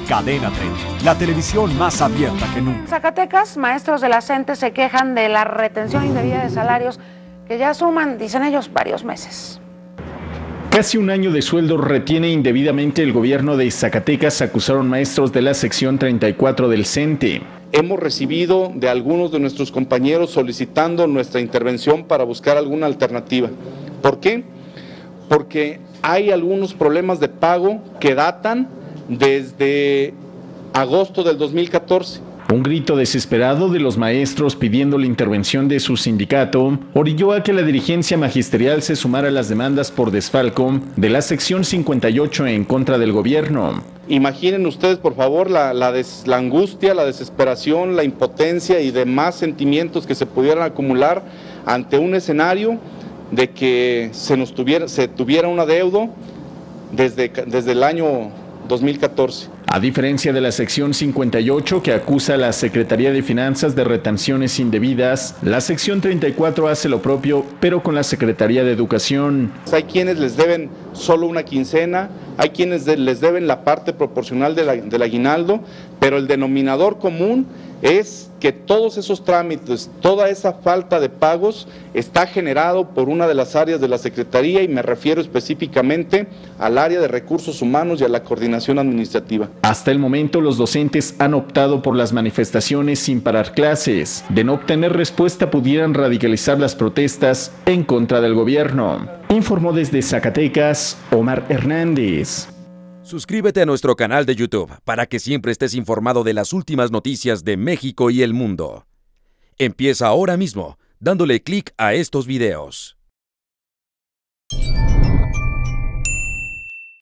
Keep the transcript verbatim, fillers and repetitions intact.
Cadena treinta, la televisión más abierta que nunca. En Zacatecas, maestros de la CENTE se quejan de la retención indebida de salarios que ya suman, dicen ellos, varios meses. Casi un año de sueldo retiene indebidamente el gobierno de Zacatecas, acusaron maestros de la sección treinta y cuatro del CENTE. Hemos recibido de algunos de nuestros compañeros solicitando nuestra intervención para buscar alguna alternativa. ¿Por qué? Porque hay algunos problemas de pago que datan desde agosto del dos mil catorce. Un grito desesperado de los maestros pidiendo la intervención de su sindicato orilló a que la dirigencia magisterial se sumara a las demandas por desfalco de la sección cincuenta y ocho en contra del gobierno. Imaginen ustedes, por favor, la, la, des, la angustia, la desesperación, la impotencia y demás sentimientos que se pudieran acumular ante un escenario de que se, nos tuviera, se tuviera un adeudo desde, desde el año dos mil catorce. A diferencia de la sección cincuenta y ocho que acusa a la Secretaría de Finanzas de retenciones indebidas, la sección treinta y cuatro hace lo propio, pero con la Secretaría de Educación. Hay quienes les deben solo una quincena, hay quienes de, les deben la parte proporcional de la, del aguinaldo, pero el denominador común es que todos esos trámites, toda esa falta de pagos está generado por una de las áreas de la Secretaría y me refiero específicamente al área de recursos humanos y a la coordinación administrativa. Hasta el momento los docentes han optado por las manifestaciones sin parar clases. De no obtener respuesta pudieran radicalizar las protestas en contra del gobierno. Informó desde Zacatecas, Omar Hernández. Suscríbete a nuestro canal de YouTube para que siempre estés informado de las últimas noticias de México y el mundo. Empieza ahora mismo dándole clic a estos videos.